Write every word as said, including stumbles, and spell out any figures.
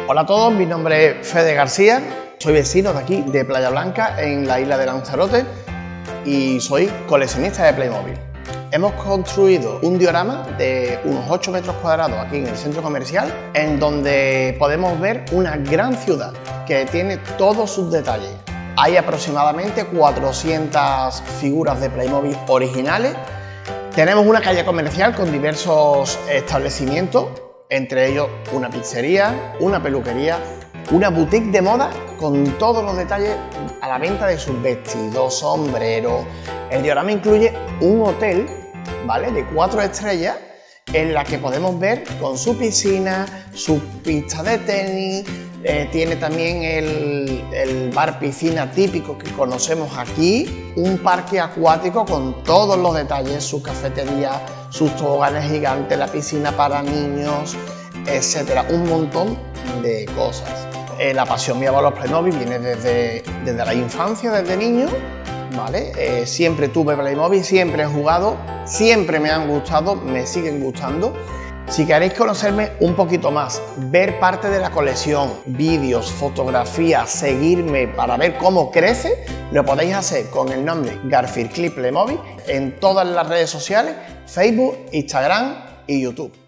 Hola a todos, mi nombre es Fede García, soy vecino de aquí de Playa Blanca en la isla de Lanzarote y soy coleccionista de Playmobil. Hemos construido un diorama de unos ocho metros cuadrados aquí en el centro comercial, en donde podemos ver una gran ciudad que tiene todos sus detalles. Hay aproximadamente cuatrocientas figuras de Playmobil originales. Tenemos una calle comercial con diversos establecimientos, entre ellos una pizzería, una peluquería, una boutique de moda con todos los detalles a la venta de sus vestidos, sombreros. El diorama incluye un hotel, ¿vale?, de cuatro estrellas, en la que podemos ver con su piscina, su pista de tenis, eh, tiene también el, el bar piscina típico que conocemos aquí, un parque acuático con todos los detalles, su cafetería, sus toboganes gigantes, la piscina para niños, etcétera, un montón de cosas. Eh, la pasión mía por los Playmobil viene desde, desde la infancia, desde niño, ¿vale? Eh, siempre tuve Playmobil, siempre he jugado, siempre me han gustado, me siguen gustando. Si queréis conocerme un poquito más, ver parte de la colección, vídeos, fotografías, seguirme para ver cómo crece, lo podéis hacer con el nombre Garfield Clip Playmobil en todas las redes sociales, Facebook, Instagram y YouTube.